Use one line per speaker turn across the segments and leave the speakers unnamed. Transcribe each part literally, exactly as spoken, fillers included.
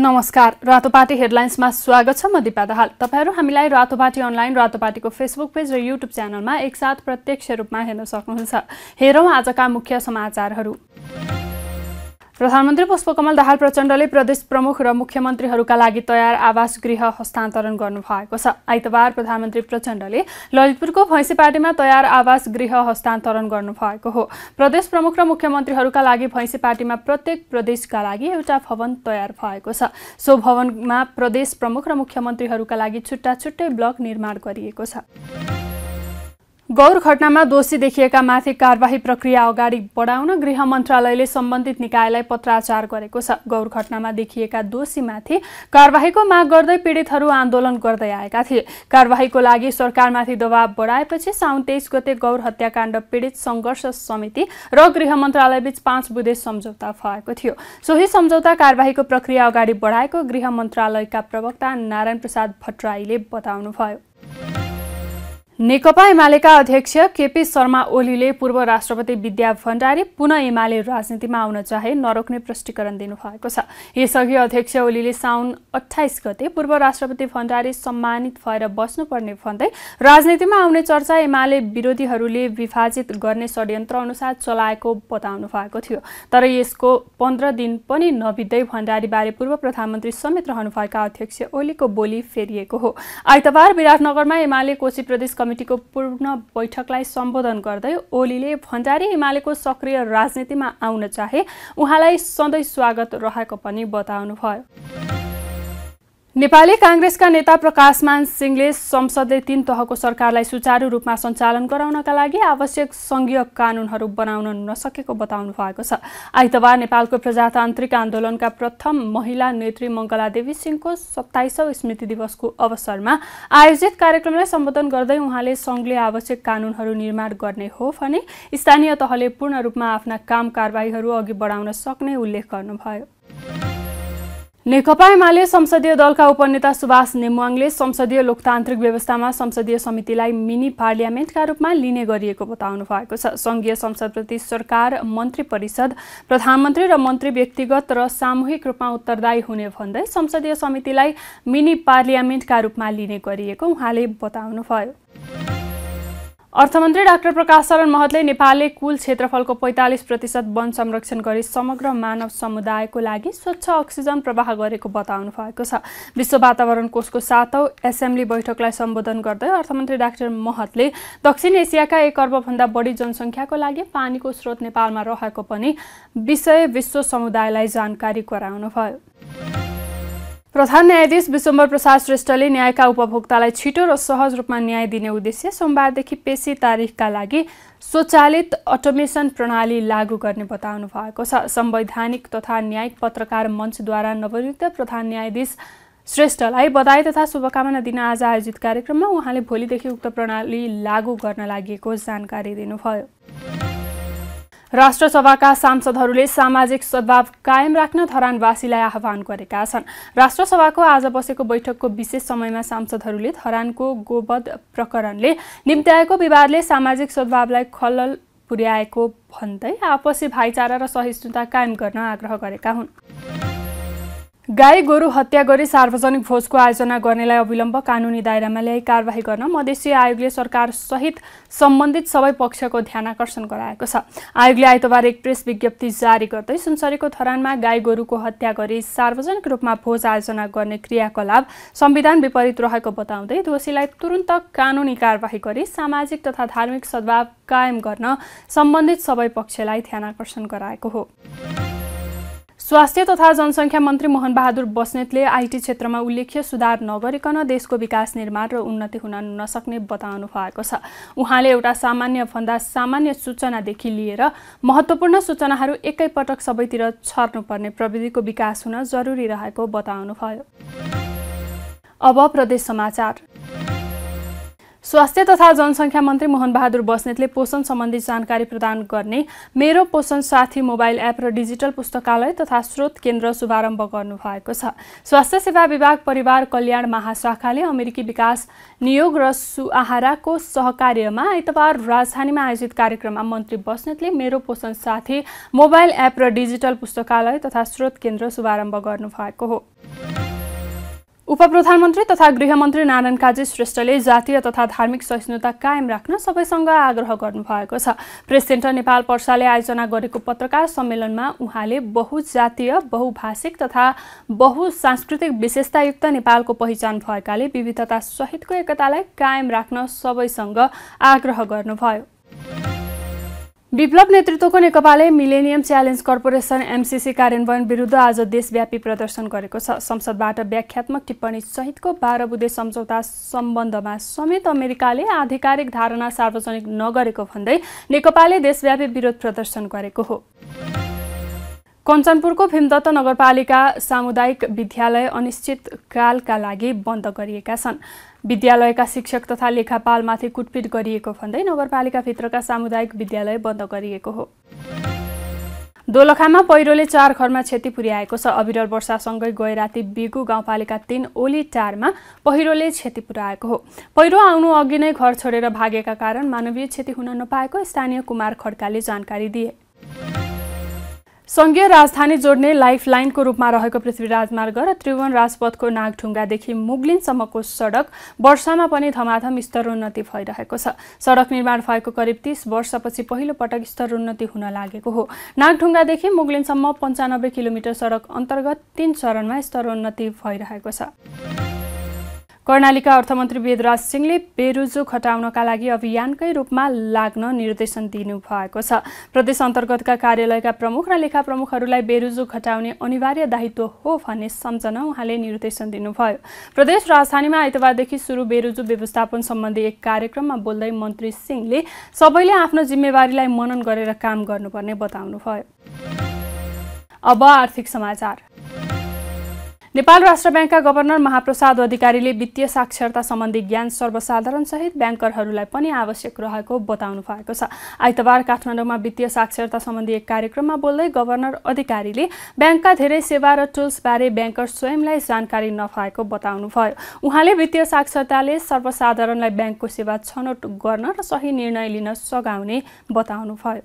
नमस्कार, रातोपाटी हेडलाइन्समा स्वागत छ। म दिपा दाहाल। तपाईहरु हामीलाई रातोपाटी अनलाइन, रातोपाटीको फेसबुक पेज र युट्युब च्यानलमा एकसाथ प्रत्यक्ष रूपमा हेर्न सक्नुहुन्छ। हेरौं आजका मुख्य समाचारहरू। प्रधानमन्त्री पुष्पकमल दाहाल प्रचण्डले प्रदेश प्रमुख र मुख्यमन्त्रीहरूका लागि तयार आवास गृह हस्तान्तरण गर्नुभएको छ। आइतबार प्रधानमन्त्री प्रचण्डले ललितपुरको भैँसीपाटीमा तयार आवास गृह हस्तान्तरण गर्नुभएको हो। प्रदेश प्रमुख र मुख्यमन्त्रीहरूका लागि भैँसीपाटीमा प्रत्येक प्रदेशका लागि एउटा भवन तयार भएको छ। सो भवनमा प्रदेश प्रमुख र मुख्यमन्त्रीहरूका लागि छुट्टा छुट्टै ब्लक निर्माण गरिएको छ। गौर घटनामा दोषी देखिएका माथि कारबाही प्रक्रिया अगाडि बढाउन गृह मन्त्रालयले सम्बन्धित निकायलाई पत्राचार गरेको छ। गौर घटनामा देखिएका दोषीमाथि कारबाहीको माग गर्दै पीडितहरू आन्दोलन गर्दै आएका थिए। कारबाहीको लागि सरकारमाथि दबाव बढाएपछि साउन तेइस गते गौर हत्याकाण्ड पीडित सङ्घर्ष समिति र गृह मन्त्रालयबीच पाँच बुँदे सम्झौता भएको थियो। सोही सम्झौता कारबाहीको प्रक्रिया अगाडि बढाएको गृह मन्त्रालयका प्रवक्ता नारायण प्रसाद भट्टराईले बताउनुभयो। नेकपा एमालेका अध्यक्ष केपी शर्मा ओलीले पूर्व राष्ट्रपति विद्या भण्डारी पुनः एमाले राजनीतिमा आउन चाहे नरोक्ने प्रष्टीकरण दिनुभएको छ। यसअघि अध्यक्ष ओलीले साउन अट्ठाइस गते पूर्व राष्ट्रपति भण्डारी सम्मानित भएर बस्नुपर्ने भन्दै राजनीतिमा आउने चर्चा एमाले विरोधीहरूले विभाजित गर्ने षड्यन्त्र अनुसार चलाएको बताउनु भएको थियो। तर यसको पन्ध्र दिन पनि नबित्दै भण्डारीबारे पूर्व प्रधानमन्त्री समेत रहनुभएका अध्यक्ष ओलीको बोली फेरिएको हो। आइतबार विराटनगरमा एमाले कोशी प्रदेश कमिटीको पूर्ण बैठकलाई सम्बोधन गर्दै ओलीले भण्डारी एमालेको सक्रिय राजनीतिमा आउन चाहे उहाँलाई सधैँ स्वागत रहेको पनि बताउनुभयो। नेपाली कांग्रेसका नेता प्रकाशमान सिंहले संसदले तीन तहको सरकारलाई सुचारू रूपमा सञ्चालन गराउनका लागि आवश्यक संघीय कानूनहरू बनाउन नसकेको बताउनु भएको छ। आइतबार नेपालको प्रजातान्त्रिक आन्दोलनका प्रथम महिला नेत्री मङ्गला देवी सिंहको सत्ताइसौं स्मृति दिवसको अवसरमा आयोजित कार्यक्रमलाई सम्बोधन गर्दै उहाँले संघले आवश्यक कानूनहरू निर्माण गर्ने हो भने स्थानीय तहले पूर्ण रूपमा आफ्ना काम कारबाहीहरू अघि बढाउन सक्ने उल्लेख गर्नुभयो। नेकपा एमाले संसदीय दलका उपनेता सुभाष नेमुवाङले संसदीय लोकतान्त्रिक व्यवस्थामा संसदीय समितिलाई मिनी पार्लियामेन्टका रूपमा लिने गरिएको बताउनु भएको छ। संघीय संसदप्रति सरकार, मन्त्री परिषद, प्रधानमन्त्री र मन्त्री व्यक्तिगत र सामूहिक रूपमा उत्तरदायी हुने भन्दै संसदीय समितिलाई मिनी पार्लियामेन्टका रूपमा लिने गरिएको उहाँले बताउनुभयो। अर्थमन्त्री डाक्टर प्रकाश शरण महतले नेपालले कुल क्षेत्रफलको पैंतालीस प्रतिशत वन संरक्षण गरी समग्र मानव समुदायको लागि स्वच्छ अक्सिजन प्रवाह गरेको बताउनु भएको छ। विश्व वातावरण कोषको सातौं एसेम्ब्ली बैठकलाई सम्बोधन गर्दै अर्थमन्त्री डाक्टर महतले दक्षिण एसियाका एक अर्बभन्दा बढी जनसङ्ख्याको लागि पानीको स्रोत नेपालमा रहेको पनि विषय विश्व समुदायलाई जानकारी गराउनुभयो। प्रधान न्यायाधीश विश्वम्भर प्रसाद श्रेष्ठले न्यायका उपभोक्तालाई छिटो र सहज रूपमा न्याय दिने उद्देश्य सोमबारदेखि पेशी तारिखका लागि स्वचालित अटोमेसन प्रणाली लागू गर्ने बताउनु भएको छ। संवैधानिक तथा न्यायिक पत्रकार मञ्चद्वारा नवनियुक्त प्रधान न्यायाधीश श्रेष्ठलाई बधाई तथा शुभकामना दिन आज आयोजित कार्यक्रममा उहाँले भोलिदेखि उक्त प्रणाली लागू गर्न लागि जानकारी दिनुभयो। राष्ट्रसभाका सांसदहरूले सामाजिक सद्भाव कायम राख्न धरानवासीलाई आह्वान गरेका छन्। राष्ट्रसभाको आज बसेको बैठकको विशेष समयमा सांसदहरूले धरानको गोवध प्रकरणले निम्त्याएको विवादले सामाजिक सद्भावलाई खलल पुर्याएको भन्दै आपसी भाइचारा र सहिष्णुता कायम गर्न आग्रह गरेका हुन्। गाई गोरु हत्या गरी सार्वजनिक भोजको आयोजना गर्नेलाई अविलम्ब कानूनी दायरामा ल्याई कारबाही गर्न मधेसी आयोगले सरकार सहित सम्बन्धित सबै पक्षको ध्यानाकर्षण गराएको छ। आयोगले आइतबार एक प्रेस विज्ञप्ति जारी गर्दै सुनसरीको धरानमा गाई गोरुको हत्या गरी सार्वजनिक रूपमा भोज आयोजना गर्ने क्रियाकलाप संविधान विपरीत रहेको बताउँदै दोषीलाई तुरुन्त कानूनी कारबाही गरी सामाजिक तथा धार्मिक सद्भाव कायम गर्न सम्बन्धित सबै पक्षलाई ध्यानाकर्षण गराएको हो। स्वास्थ्य तथा जनसङ्ख्या मन्त्री मोहन बहादुर बस्नेतले आइटी क्षेत्रमा उल्लेख्य सुधार नगरिकन देशको विकास निर्माण र उन्नति हुन नसक्ने बताउनु भएको छ। उहाँले एउटा सामान्य भन्दा सामान्य सूचनादेखि लिएर महत्त्वपूर्ण सूचनाहरू एकैपटक सबैतिर छर्नुपर्ने प्रविधिको विकास हुन जरुरी रहेको बताउनुभयो। अब प्रदेश समाचार। स्वास्थ्य तथा जनसङ्ख्या मन्त्री मोहन बहादुर बस्नेतले पोषण सम्बन्धी जानकारी प्रदान गर्ने मेरो पोषण साथी मोबाइल एप र डिजिटल पुस्तकालय तथा स्रोत केन्द्र शुभारम्भ गर्नुभएको छ। स्वास्थ्य सेवा विभाग परिवार कल्याण महाशाखाले अमेरिकी विकास नियोग र सुआहाराको सहकार्यमा आइतबार राजधानीमा आयोजित कार्यक्रममा मन्त्री बस्नेतले मेरो पोषण साथी मोबाइल एप र डिजिटल पुस्तकालय तथा स्रोत केन्द्र शुभारम्भ गर्नुभएको हो। उपप्रधानमन्त्री तथा गृहमन्त्री नारायण काजी श्रेष्ठले जातीय तथा धार्मिक सहिष्णुता कायम राख्न सबैसँग आग्रह गर्नुभएको छ। प्रेस सेन्टर नेपाल पर्साले आयोजना गरेको पत्रकार सम्मेलनमा उहाँले बहुजातीय बहुभाषिक तथा बहुसांस्कृतिक विशेषतायुक्त नेपालको पहिचान भएकाले विविधता सहितको एकतालाई कायम राख्न सबैसँग आग्रह गर्नुभयो। विप्लव नेतृत्वको नेकपाले मिलेनियम च्यालेन्ज कर्पोरेसन एमसीसी कार्यान्वयन विरुद्ध आज देशव्यापी प्रदर्शन गरेको छ। संसदबाट व्याख्यात्मक टिप्पणी सहितको बाह्र बुँदे सम्झौता सम्बन्धमा समेत अमेरिकाले आधिकारिक धारणा सार्वजनिक नगरेको भन्दै नेकपाले देशव्यापी विरोध प्रदर्शन गरेको हो। कञ्चनपुरको भीमदत्त नगरपालिका सामुदायिक विद्यालय अनिश्चितकालका लागि बन्द गरिएका छन्। विद्यालयका शिक्षक तथा लेखापालमाथि कुटपिट गरिएको भन्दै नगरपालिकाभित्रका सामुदायिक विद्यालय बन्द गरिएको हो। दोलखामा पहिरोले चार घरमा क्षति पुर्याएको छ। अविरल वर्षासँगै गए राति बिगु गाउँपालिका तीन ओली टारमा पहिरोले क्षति पुर्याएको हो। पहिरो आउनु अघि नै घर छोडेर भागेका कारण मानवीय क्षति हुन नपाएको स्थानीय कुमार खड्काले जानकारी दिए। संघीय राजधानी जोड्ने लाइफलाइनको रूपमा रहेको पृथ्वी राजमार्ग र त्रिभुवन राजपथको नागढुङ्गादेखि मुगलिनसम्मको सडक वर्षामा पनि धमाधम स्तरोन्नति भइरहेको छ। सडक निर्माण भएको करिब तीस वर्षपछि पहिलो पटक स्तरोन्नति हुन लागेको हो। नागढुङ्गादेखि मुगलिनसम्म पन्चानब्बे किलोमिटर सडक अन्तर्गत तीन चरणमा स्तरोन्नति भइरहेको छ। कर्णालीका अर्थमन्त्री वेदराज सिंहले बेरोजु घटाउनका लागि अभियानकै रूपमा लाग्न निर्देशन दिनुभएको छ। प्रदेश अन्तर्गतका कार्यालयका प्रमुख र लेखा प्रमुखहरूलाई बेरोजु घटाउने अनिवार्य दायित्व हो भन्ने सम्झन उहाँले निर्देशन दिनुभयो। प्रदेश राजधानीमा आइतबारदेखि सुरु बेरोजु व्यवस्थापन सम्बन्धी एक कार्यक्रममा बोल्दै मन्त्री सिंहले सबैले आफ्नो जिम्मेवारीलाई मनन गरेर काम गर्नुपर्ने बताउनुभयो। अब आर्थिक समाचार। नेपाल राष्ट्र ब्याङ्कका गभर्नर महाप्रसाद अधिकारीले वित्तीय साक्षरता सम्बन्धी ज्ञान सर्वसाधारण सहित ब्याङ्करहरूलाई पनि आवश्यक रहेको बताउनु भएको छ। आइतबार काठमाडौँमा वित्तीय साक्षरता सम्बन्धी एक कार्यक्रममा बोल्दै गभर्नर अधिकारीले ब्याङ्कका धेरै सेवा र टुल्सबारे ब्याङ्कर स्वयंलाई जानकारी नभएको बताउनुभयो। उहाँले वित्तीय साक्षरताले सर्वसाधारणलाई ब्याङ्कको सेवा छनौट गर्न र सही निर्णय लिन सघाउने बताउनुभयो।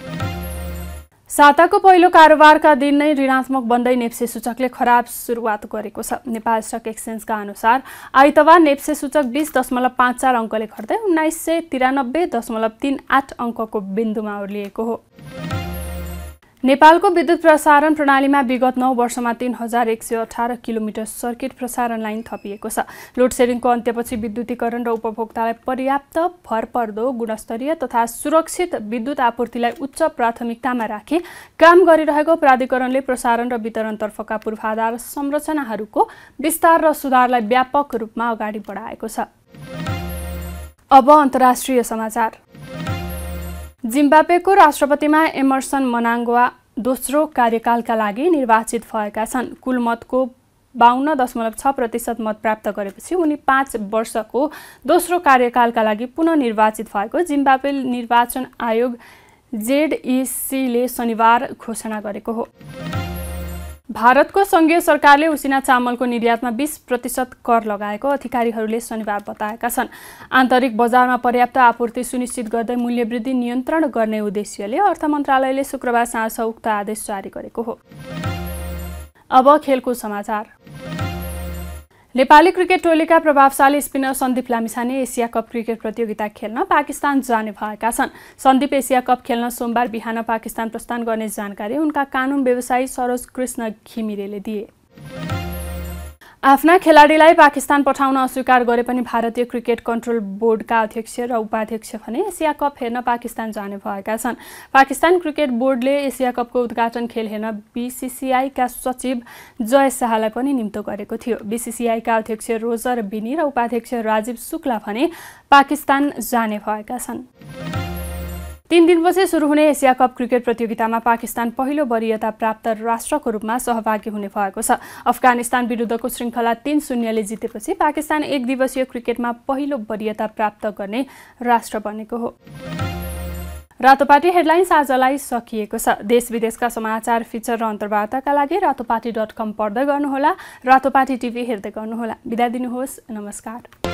साताको पहिलो कारोबारका दिन नै ऋणात्मक बन्दै नेप्से सूचकले खराब सुरुवात गरेको छ। नेपाल स्टक एक्सचेन्जका अनुसार आइतबार नेप्से सूचक बीस दशमलव पाँच चार अङ्कले घट्दै उन्नाइस सय तिरानब्बे दशमलव तीन आठ अङ्कको बिन्दुमा ओर्लिएको हो। नेपालको विद्युत प्रसारण प्रणालीमा विगत नौ वर्षमा तीन हजार एक सय अठार किलोमिटर सर्किट प्रसारण लाइन थपिएको छ। लोड सेडिङको अन्त्यपछि विद्युतीकरण र उपभोक्तालाई पर्याप्त भरपर्दो गुणस्तरीय तथा सुरक्षित विद्युत आपूर्तिलाई उच्च प्राथमिकतामा राखी काम गरिरहेको प्राधिकरणले प्रसारण र वितरणतर्फका पूर्वाधार संरचनाहरूको विस्तार र सुधारलाई व्यापक रूपमा अगाडि बढाएको छ। अब अन्तर्राष्ट्रिय समाचार। जिम्बाब्वेको राष्ट्रपतिमा एमर्सन मनाङ्गवा दोस्रो कार्यकालका लागि निर्वाचित भएका छन्। कुल मतको बाहन्न दशमलव छ प्रतिशत मत प्राप्त गरेपछि उनी पाँच वर्षको दोस्रो कार्यकालका लागि पुनः निर्वाचित भएको जिम्बाब्वे निर्वाचन आयोग जेडइसीले शनिबार घोषणा गरेको हो। भारतको संघीय सरकारले उसिना चामलको निर्यातमा बीस प्रतिशत कर लगाएको अधिकारीहरूले शनिबार बताएका छन्। आन्तरिक बजारमा पर्याप्त आपूर्ति सुनिश्चित गर्दै मूल्यवृद्धि नियन्त्रण गर्ने उद्देश्यले अर्थ मन्त्रालयले शुक्रबार साँझ उक्त आदेश जारी गरेको हो। अब खेलकुद समाचार। नेपाली क्रिकेट टोलीका प्रभावशाली spinner Sandeep Lamichhane Asia cup cricket प्रतियोगिता खेल्न पाकिस्तान जाने भएका छन्। सन्दीप एसिया कप खेल्न सोमबार बिहान पाकिस्तान प्रस्थान गर्ने जानकारी उनका कानुन व्यवसायी सरोज कृष्ण घिमिरेले दिए। आफ्ना खेलाडीलाई पाकिस्तान पठाउन अस्वीकार गरे पनि भारतीय क्रिकेट कन्ट्रोल बोर्डका अध्यक्ष र उपाध्यक्ष भने एसिया कप हेर्न पाकिस्तान जाने भएका छन्। पाकिस्तान क्रिकेट बोर्डले एसिया कपको उद्घाटन खेल हेर्न बीसीसीआईका सचिव जय शाहलाई पनि निम्तो गरेको थियो। बीसीसीआईका अध्यक्ष रोजर बिनी र उपाध्यक्ष राजीव शुक्ला भने पाकिस्तान जाने भएका छन्। तीन दिनपछि सुरु हुने एसिया कप क्रिकेट प्रतियोगितामा पाकिस्तान पहिलो वरियता प्राप्त राष्ट्रको रूपमा सहभागी हुने भएको छ। अफगानिस्तान विरुद्धको श्रृङ्खला तीन शून्यले जितेपछि पाकिस्तान एक दिवसीय क्रिकेटमा पहिलो वरियता प्राप्त गर्ने राष्ट्र बनेको हो। रातोपाटी हेडलाइन्स आजलाई सकिएको छ। देश विदेशका समाचार, फिचर र अन्तर्वार्ताका लागि रातोपाटी डट कम पढ्दै गर्नुहोला। रातोपाटी टिभी हेर्दै गर्नुहोला। बिदा दिनुहोस्। नमस्कार।